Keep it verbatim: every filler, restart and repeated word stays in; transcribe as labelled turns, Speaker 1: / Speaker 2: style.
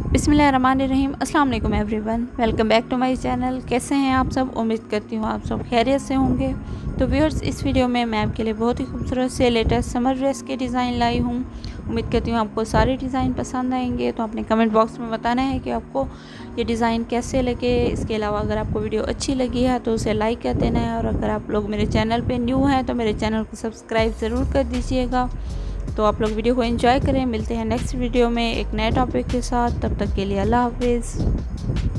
Speaker 1: बिस्मिल्लाहिर्रहमानिर्रहीम। अस्सलाम वालेकुम everyone, welcome back to my channel. कैसे हैं आप सब? उम्मीद करती हूँ आप सब खैरियत से होंगे। तो व्यूअर्स, इस वीडियो में मैं आपके लिए बहुत ही खूबसूरत से लेटेस्ट समर ड्रेस के डिज़ाइन लाई हूँ। उम्मीद करती हूँ आपको सारे डिज़ाइन पसंद आएंगे। तो आपने कमेंट बॉक्स में बताना है कि आपको ये डिज़ाइन कैसे लगे। इसके अलावा अगर आपको वीडियो अच्छी लगी है तो उसे लाइक कर देना है, और अगर आप लोग मेरे चैनल पर न्यू हैं तो मेरे चैनल को सब्सक्राइब ज़रूर कर दीजिएगा। तो आप लोग वीडियो को एंजॉय करें। मिलते हैं नेक्स्ट वीडियो में एक नए टॉपिक के साथ। तब तक के लिए अल्लाह हाफिज़।